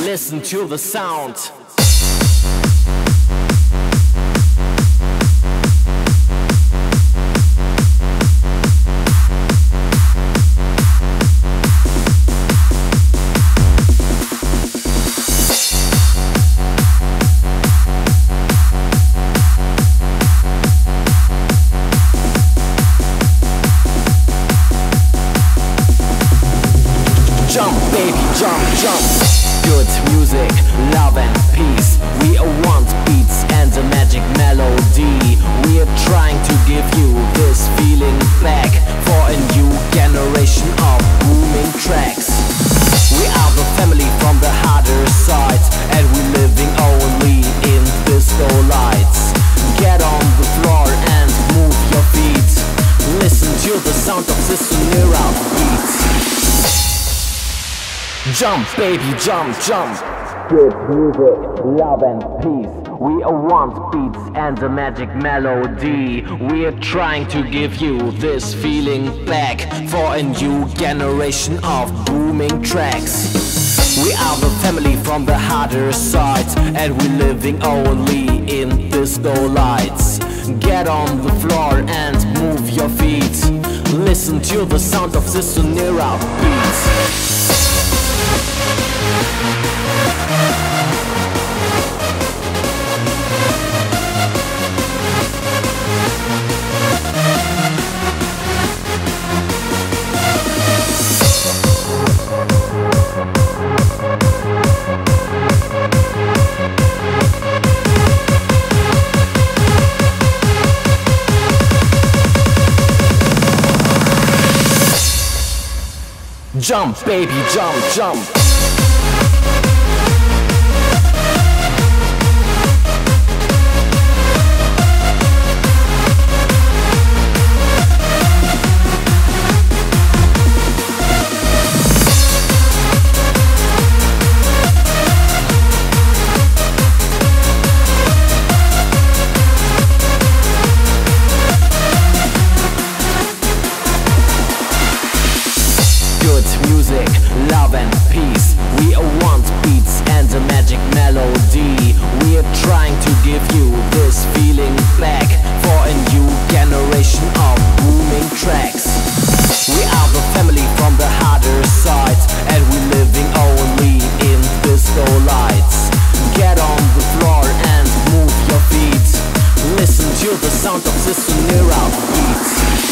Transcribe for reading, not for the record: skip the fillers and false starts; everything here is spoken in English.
Listen to the sound. Jump, baby, jump, jump. Good music, love and peace. We are want beats and a magic melody. We are trying to give you this feeling back for a new generation of booming tracks. We are the family from the harder side, and we're living only in disco lights. Get on the floor and move your feet. Listen to the sound of this Sonera beat. Jump, baby, jump, jump. Good music, love and peace. We are want beats and a magic melody. We are trying to give you this feeling back for a new generation of booming tracks. We are the family from the harder side, and we're living only in disco lights. Get on the floor and move your feet. Listen to the sound of this Sonera beat. Jump, baby, jump, jump. Music, love and peace. We are want beats and a magic melody. We are trying to give you this feeling back for a new generation of booming tracks. We are the family from the harder side, and we're living only in disco lights. Get on the floor and move your feet. Listen to the sound of this Sonera beat.